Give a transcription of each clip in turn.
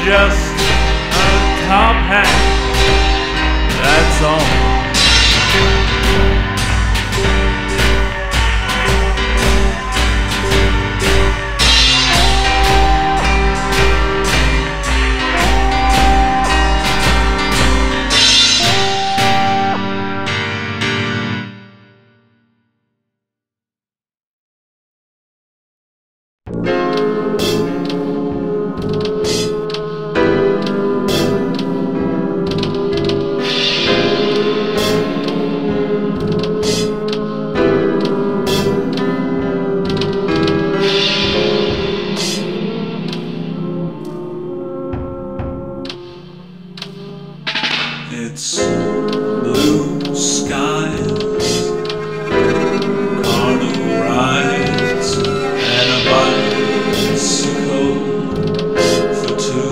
just a top hat, that's all. It's blue skies, carnival rides, and a bicycle for two.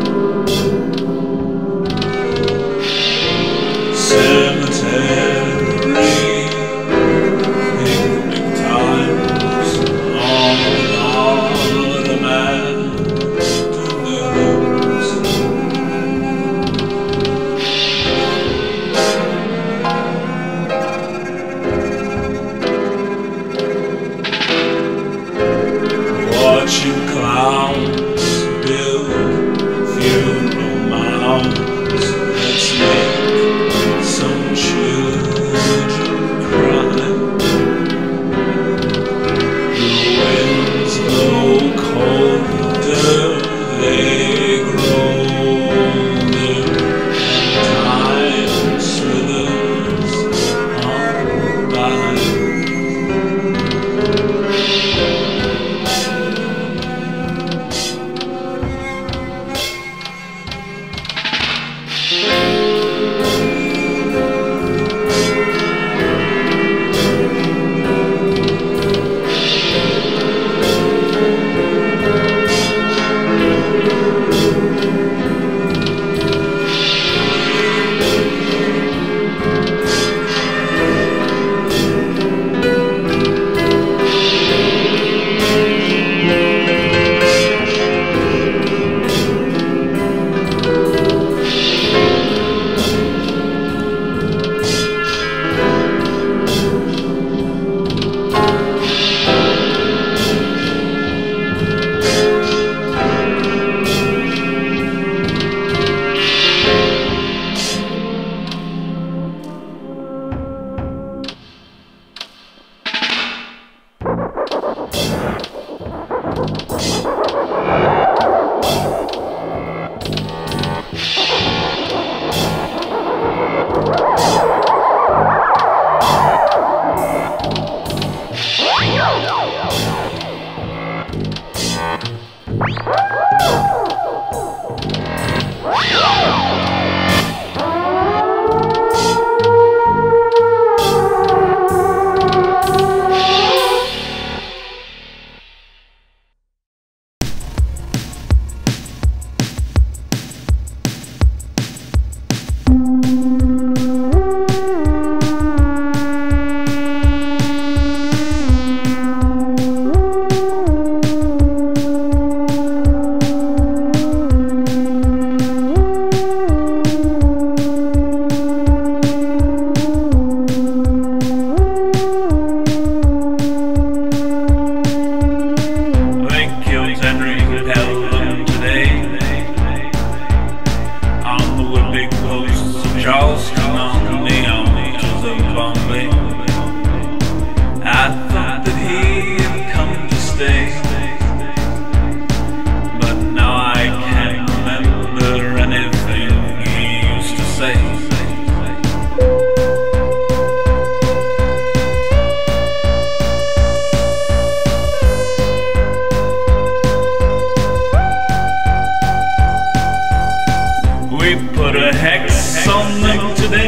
Cemetery, picnic times, on autumn afternoons. Watching clowns build funeral mounds. Let's make some children cry. The winds blow colder, they grow older, and time slithers on by. Charleston on the neons of Bombay. I thought that he had come to stay, but now I can't remember anything he used to say. We put a hex on them today.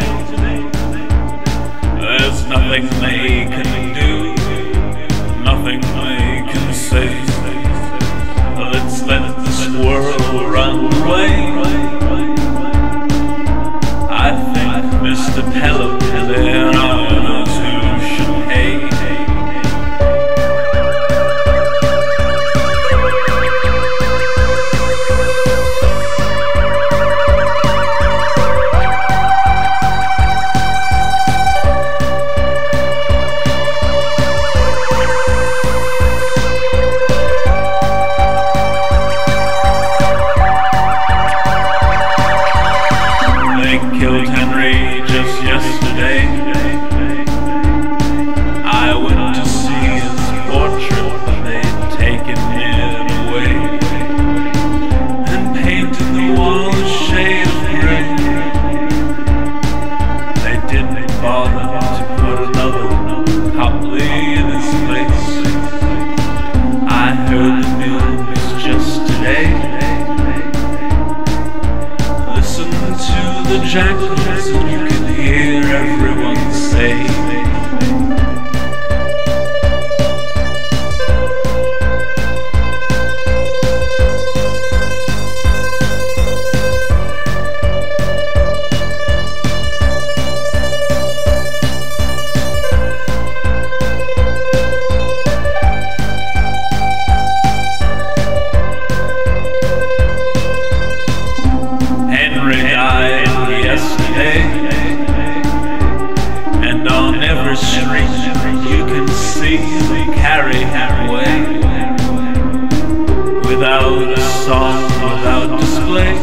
There's nothing they can do, nothing they can say. Let's let this world run away. I think Mr. Pelham, there are others who should pay. without a song, without display,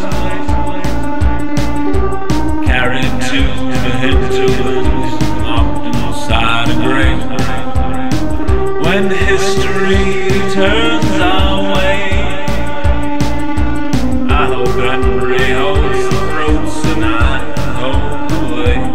carried to the hinterlands, locked inside a grave. When history turns our way, I hope Henry holds the throats and I hold the way.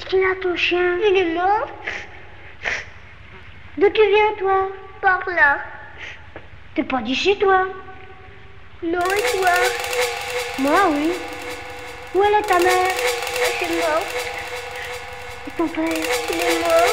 qu'il a ton chien? Il est mort. D'où tu viens, toi? Par là. T'es pas d'ici, toi? Non, et toi? Moi, oui. Où elle est ta mère? Elle est morte. Et ton père? Il est mort.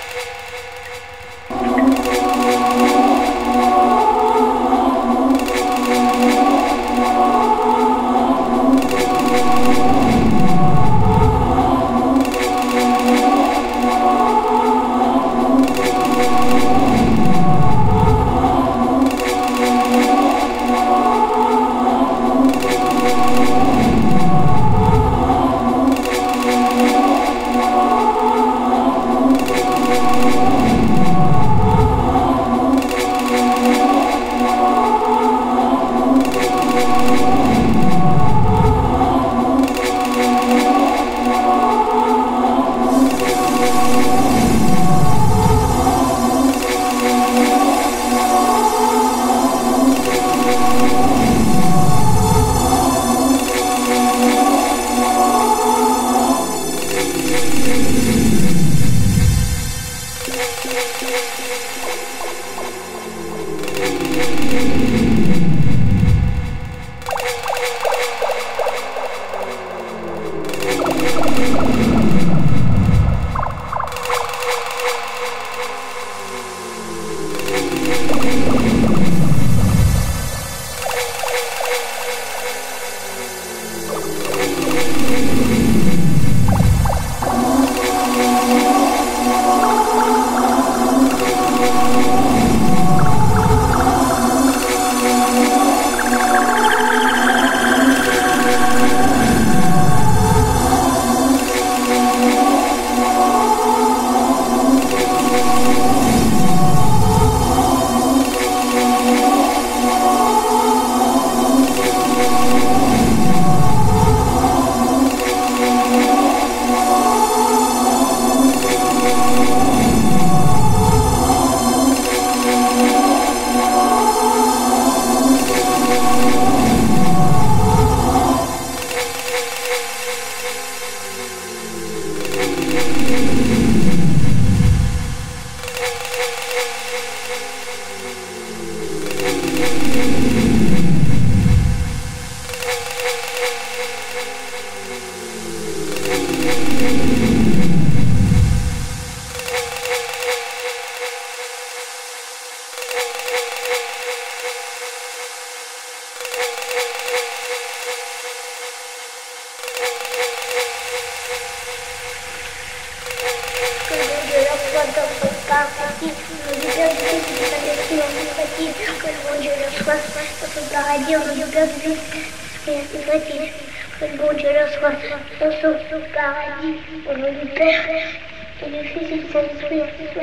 Que le bon Dieu le soit dans son paradis, au nom du Père et du Fils et du Saint-Esprit,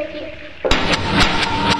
soit-il.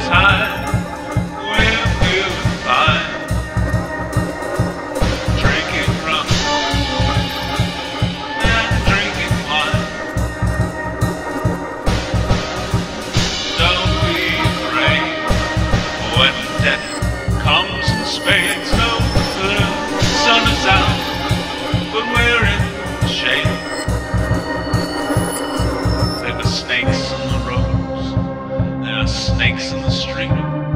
time we're feeling fine, drinking rum and drinking wine. Don't be afraid when death comes in spades. No, the sun is out, but we're in the shade. There are snakes on the roads, there are snakes in the street,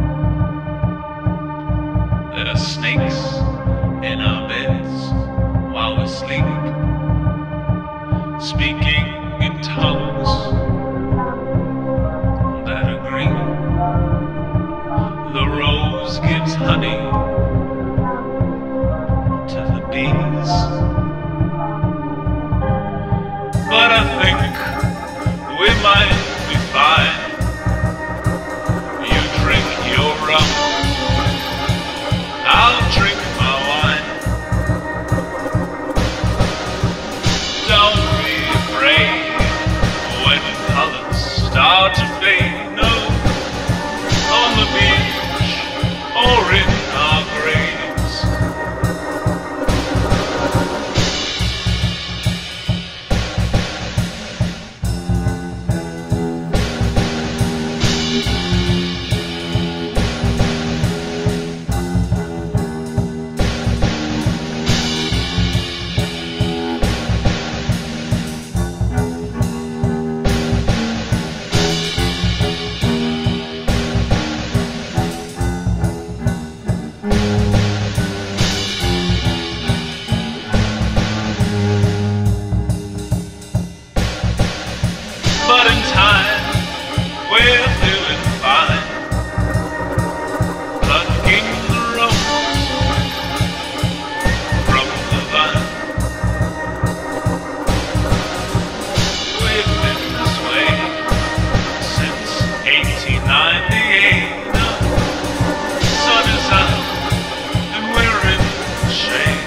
there are snakes in our beds while we sleep, speaking in tongues that are green. The rose gives honey to the bees, but I think we might be fine. You drink your rum, I'll drink my wine. Don't be afraid when colors start to fade. No, on the beach or in our graves. But in time, we're feeling fine, plucking the rose from the vine. We've been this way since 1898. The sun is out and we're in the shade.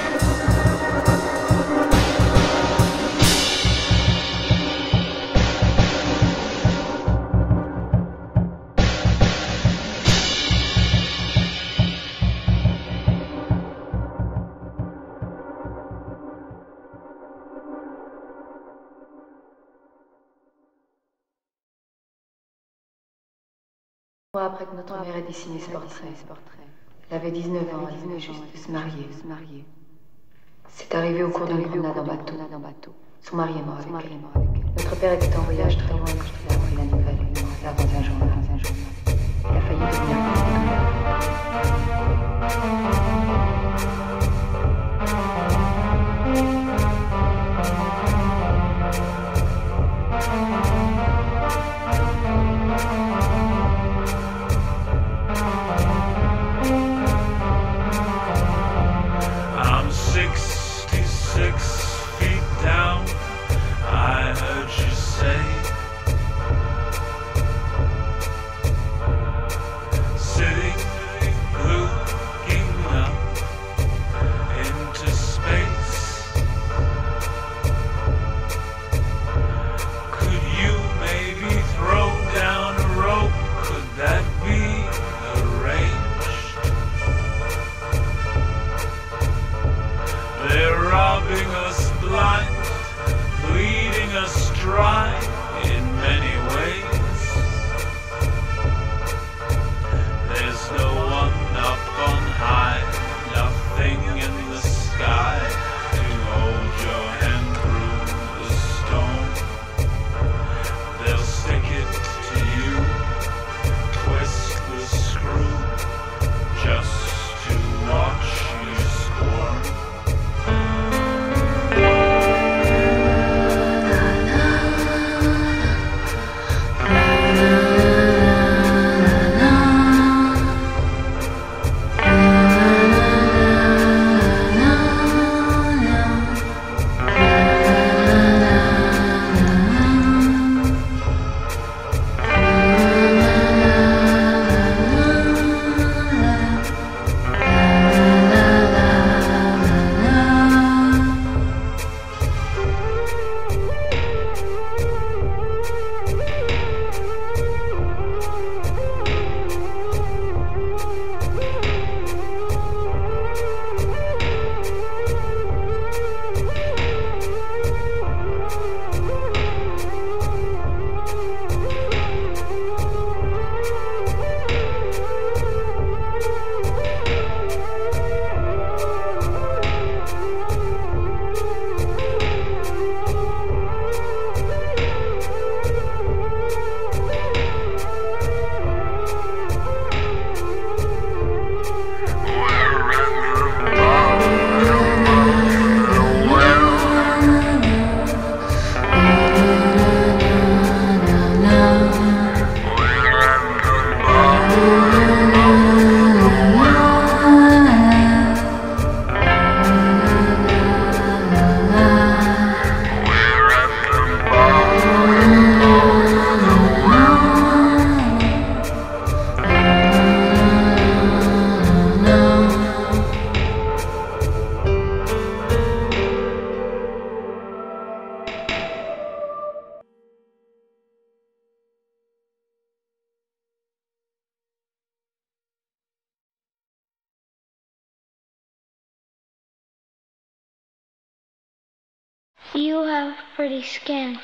Après que notre mère ait dessiné ce portrait, elle avait 19 ans, elle venait juste de se marier. C'est arrivé au cours d'une promenade en bateau. Son mari est mort avec elle. Notre père était en voyage très loin quand il a appris la nouvelle, dans un journal. Il a failli devenir mort de douleur. I'm 66 feet down, I heard you say You have pretty skin.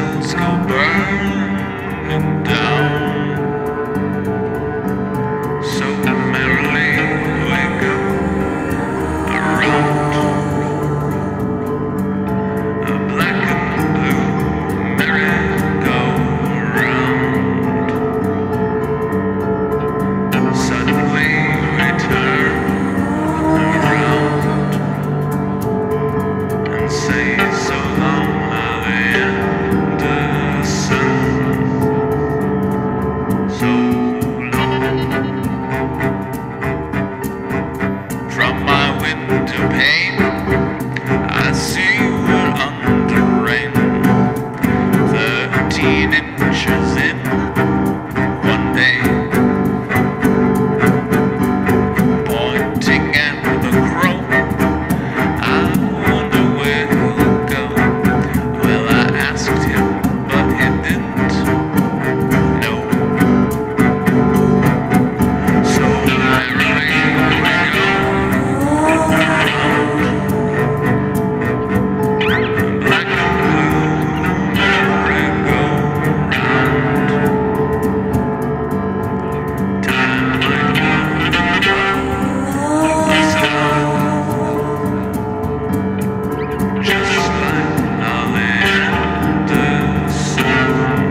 worlds go burning down. So merrily we go around. A black and blue merry-go-round. Suddenly we turn around and say so long Anderson, so long. From my window pane I see we're under rain, 13 inches in one day. Pointing at the crow, I wonder where he'll go. Well, I asked him, but he didn't know. So merrily we go around. Black and blue merry-go-round. Time might just like Ollie Anderson.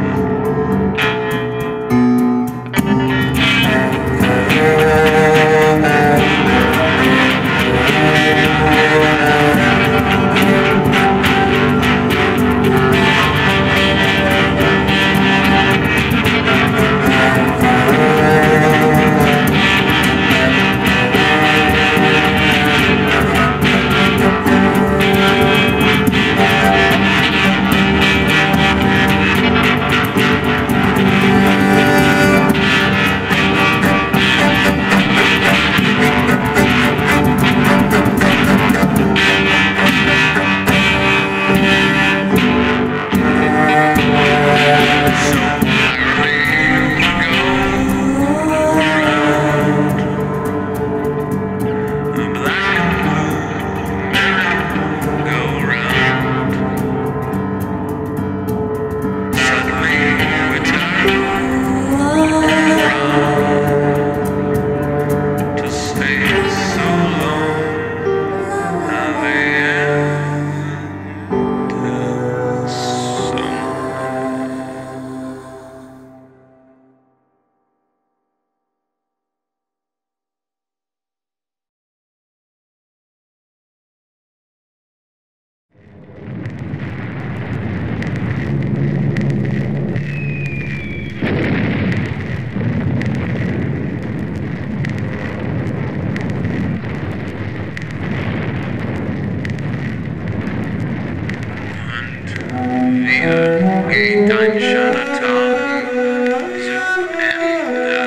Wir geht ein schöner Tag zu Ende.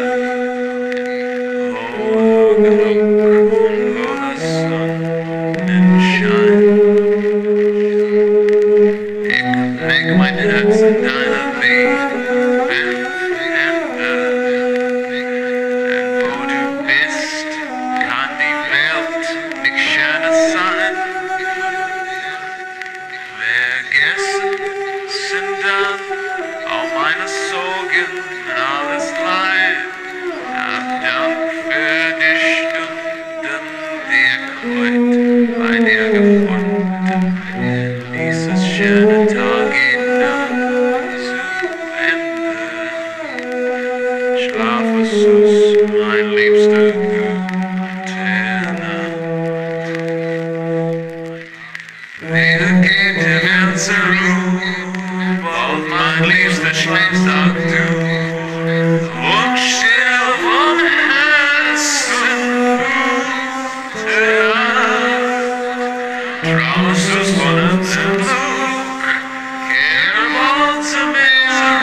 Wo Glück und wo der Sonnenschein. Ich leg mein Herz in deine Venen, denn wo du bist, kann die Welt nicht schöner sein. Vergessen sind dann all meine Sorgen, alles Leid. Hab Dank für die Stunden, die ich heute bei dir gefunden. Dieses schöne Tag geht dann zu Ende. Schlafe süß, mein liebster gute Nacht. Wieder geht die Welt zur Ruhe, bald mein Liebster schläfst auch du. Und still vom Herzen gute Nacht. Traust du's von dem Flug, kehr bald zu mir.